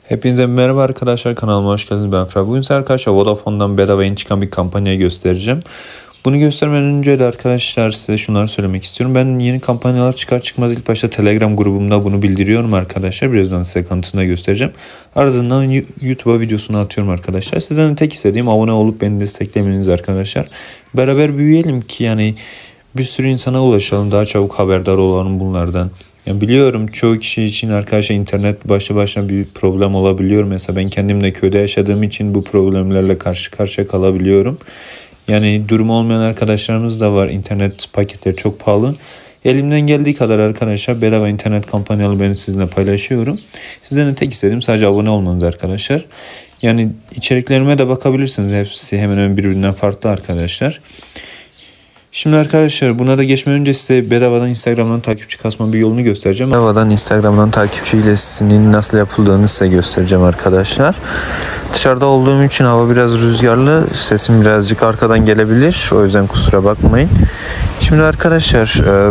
Hepinize merhaba arkadaşlar, kanalıma hoş geldiniz. Ben Fırat. Bugün size arkadaşlar Vodafone'dan bedava yeni çıkan bir kampanyayı göstereceğim. Bunu göstermeden önce de arkadaşlar size şunları söylemek istiyorum. Ben yeni kampanyalar çıkar çıkmaz ilk başta Telegram grubumda bunu bildiriyorum arkadaşlar. Birazdan size kanıtını göstereceğim. Ardından YouTube'a videosunu atıyorum arkadaşlar. Sizden tek istediğim abone olup beni desteklemeniz arkadaşlar. Beraber büyüyelim ki yani bir sürü insana ulaşalım, daha çabuk haberdar olalım bunlardan. Ya biliyorum çoğu kişi için arkadaşlar internet başlı başına bir problem olabiliyor. Mesela ben kendim de köyde yaşadığım için bu problemlerle karşı karşıya kalabiliyorum. Yani durumu olmayan arkadaşlarımız da var. İnternet paketleri çok pahalı. Elimden geldiği kadar arkadaşlar bedava internet kampanyalı ben sizinle paylaşıyorum. Sizden de tek istediğim sadece abone olmanız arkadaşlar. Yani içeriklerime de bakabilirsiniz. Hepsi hemen hemen birbirinden farklı arkadaşlar. Şimdi arkadaşlar buna da geçmeden önce size bedavadan Instagram'dan takipçi kasma bir yolunu göstereceğim. Bedavadan Instagram'dan takipçi ilesinin nasıl yapıldığını size göstereceğim arkadaşlar. Dışarıda olduğum için hava biraz rüzgarlı. Sesim birazcık arkadan gelebilir. O yüzden kusura bakmayın. Şimdi arkadaşlar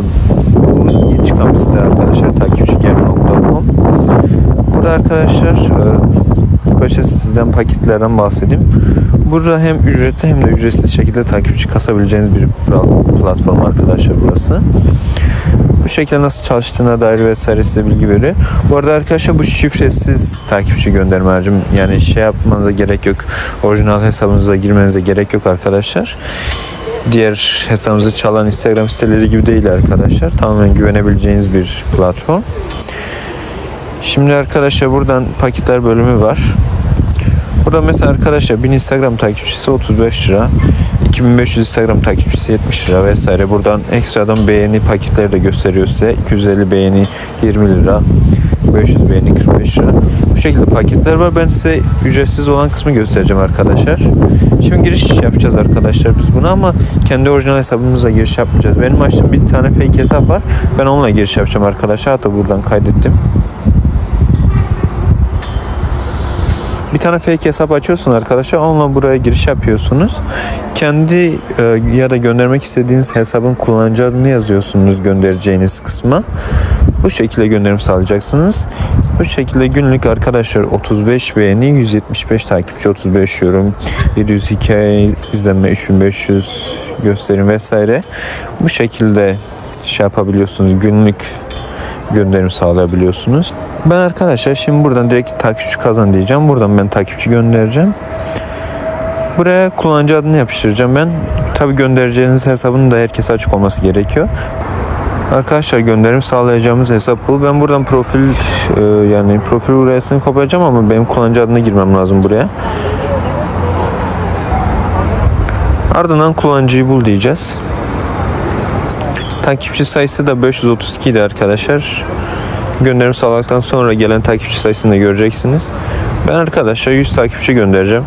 bu yeni çıkan bir site arkadaşlar takipçigem.com. Burada arkadaşlar başta sizden paketlerden bahsedeyim. Burada hem ücretli hem de ücretsiz şekilde takipçi kasabileceğiniz bir platform arkadaşlar burası. Bu şekilde nasıl çalıştığına dair vesaire size bilgi veriyor. Bu arada arkadaşlar bu şifresiz takipçi gönderme harcım. Yani şey yapmanıza gerek yok. Orijinal hesabınıza girmenize gerek yok arkadaşlar. Diğer hesabınızı çalan Instagram siteleri gibi değil arkadaşlar. Tamamen güvenebileceğiniz bir platform. Şimdi arkadaşlar buradan paketler bölümü var. Burada mesela arkadaşlar 1000 Instagram takipçisi 35 lira. 2500 Instagram takipçisi 70 lira vesaire. Buradan ekstradan beğeni paketleri de gösteriyor size. 250 beğeni 20 lira. 500 beğeni 45 lira. Bu şekilde paketler var. Ben size ücretsiz olan kısmı göstereceğim arkadaşlar. Şimdi giriş yapacağız arkadaşlar biz buna ama kendi orijinal hesabımızla giriş yapmayacağız. Benim açtığım bir tane fake hesap var. Ben onunla giriş yapacağım arkadaşlar. Hatta buradan kaydettim. Bir tane fake hesap açıyorsun arkadaşlar. Onunla buraya giriş yapıyorsunuz. Kendi ya da göndermek istediğiniz hesabın kullanıcı adını yazıyorsunuz göndereceğiniz kısma. Bu şekilde gönderim sağlayacaksınız. Bu şekilde günlük arkadaşlar 35 beğeni, 175 takipçi, 35 yorum, 700 hikaye izlenme, 3500 gösterim vesaire. Bu şekilde şey yapabiliyorsunuz. Günlük gönderim sağlayabiliyorsunuz. Ben arkadaşlar şimdi buradan direkt takipçi kazan diyeceğim. Buradan ben takipçi göndereceğim. Buraya kullanıcı adını yapıştıracağım ben. Tabi göndereceğiniz hesabın da herkese açık olması gerekiyor. Arkadaşlar gönderim sağlayacağımız hesap bu. Ben buradan profil URL'sini kopyalayacağım ama benim kullanıcı adına girmem lazım buraya. Ardından kullanıcıyı bul diyeceğiz. Takipçi sayısı da 532 idi arkadaşlar. Gönderim sağladıktan sonra gelen takipçi sayısını da göreceksiniz. Ben arkadaşlar 100 takipçi göndereceğim.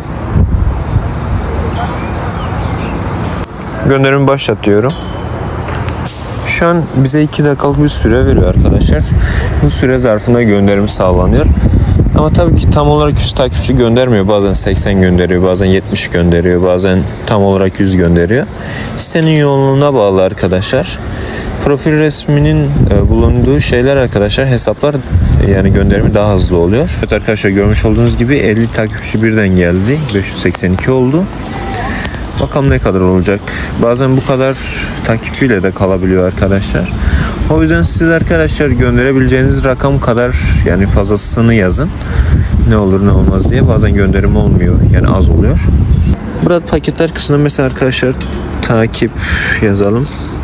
Gönderimi başlatıyorum. Şu an bize 2 dakikalık bir süre veriyor arkadaşlar. Bu süre zarfında gönderim sağlanıyor. Ama tabii ki tam olarak 100 takipçi göndermiyor. Bazen 80 gönderiyor, bazen 70 gönderiyor, bazen tam olarak 100 gönderiyor. Sitenin yoğunluğuna bağlı arkadaşlar. Profil resminin bulunduğu şeyler arkadaşlar hesaplar yani gönderimi daha hızlı oluyor. Evet arkadaşlar görmüş olduğunuz gibi 50 takipçi birden geldi. 582 oldu. Bakalım ne kadar olacak. Bazen bu kadar takipçiyle de kalabiliyor arkadaşlar. O yüzden siz arkadaşlar gönderebileceğiniz rakam kadar yani fazlasını yazın. Ne olur ne olmaz diye. Bazen gönderim olmuyor. Yani az oluyor. Burada paketler kısmında mesela arkadaşlar takip yazalım.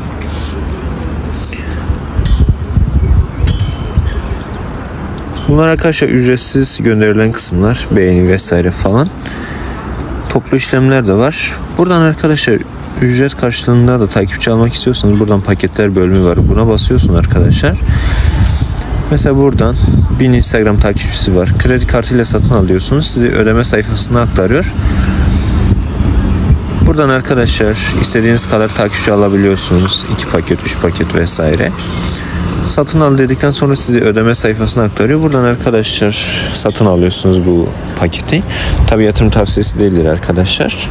Bunlar arkadaşlar ücretsiz gönderilen kısımlar. Beğeni vesaire falan. Toplu işlemler de var. Buradan arkadaşlar ücret karşılığında da takipçi almak istiyorsanız buradan paketler bölümü var. Buna basıyorsun arkadaşlar. Mesela buradan 1000 Instagram takipçisi var. Kredi kartıyla satın alıyorsunuz. Sizi ödeme sayfasına aktarıyor. Buradan arkadaşlar istediğiniz kadar takipçi alabiliyorsunuz. 2 paket, 3 paket vesaire. Satın al dedikten sonra sizi ödeme sayfasına aktarıyor. Buradan arkadaşlar satın alıyorsunuz bu paketi. Tabi yatırım tavsiyesi değildir arkadaşlar.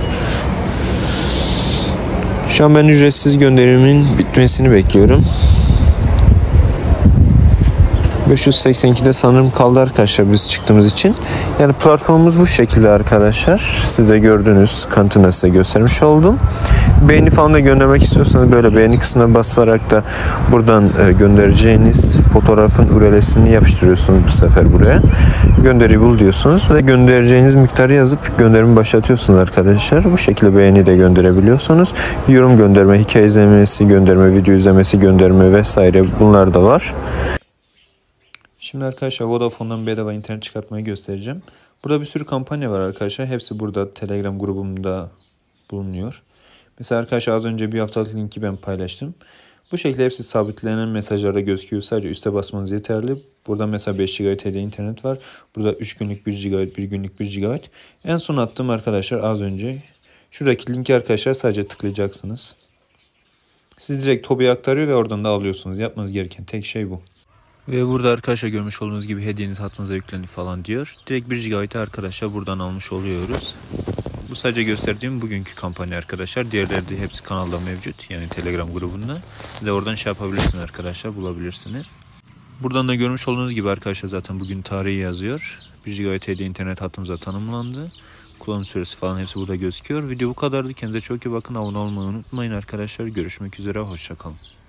Şu an ben ücretsiz gönderimin bitmesini bekliyorum. 582'de sanırım kaldı arkadaşlar biz çıktığımız için. Yani platformumuz bu şekilde arkadaşlar. Siz de gördünüz. Kanıtını size göstermiş oldum. Beğeni falan da göndermek istiyorsanız böyle beğeni kısmına basarak da buradan göndereceğiniz fotoğrafın URL'sini yapıştırıyorsunuz bu sefer buraya. Gönderiyi bul diyorsunuz ve göndereceğiniz miktarı yazıp gönderimi başlatıyorsunuz arkadaşlar. Bu şekilde beğeni de gönderebiliyorsunuz. Yorum gönderme, hikaye izlemesi gönderme, video izlemesi gönderme vesaire bunlar da var. Şimdi arkadaşlar Vodafone'dan bedava internet çıkartmayı göstereceğim. Burada bir sürü kampanya var arkadaşlar. Hepsi burada Telegram grubumda bulunuyor. Mesela arkadaşlar az önce bir haftalık linki ben paylaştım. Bu şekilde hepsi sabitlenen mesajlarda gözüküyor. Sadece üste basmanız yeterli. Burada mesela 5 GB TD internet var. Burada 3 günlük 1 GB, 1 günlük 1 GB. En son attığım arkadaşlar az önce. Şuradaki linki arkadaşlar sadece tıklayacaksınız. Siz direkt TOBİ'ye aktarıyor ve oradan da alıyorsunuz. Yapmanız gereken tek şey bu. Ve burada arkadaşlar görmüş olduğunuz gibi hediyeniz hattınıza yüklendi falan diyor. Direkt 1 GB'ı arkadaşlar buradan almış oluyoruz. Bu sadece gösterdiğim bugünkü kampanya arkadaşlar. Diğerleri de hepsi kanalda mevcut. Yani Telegram grubunda. Siz de oradan şey yapabilirsiniz arkadaşlar. Bulabilirsiniz. Buradan da görmüş olduğunuz gibi arkadaşlar zaten bugün tarihi yazıyor. 1 GB TD internet hattımıza tanımlandı. Kullanım süresi falan hepsi burada gözüküyor. Video bu kadardı. Kendinize çok iyi bakın. Abone olmayı unutmayın arkadaşlar. Görüşmek üzere. Hoşça kalın.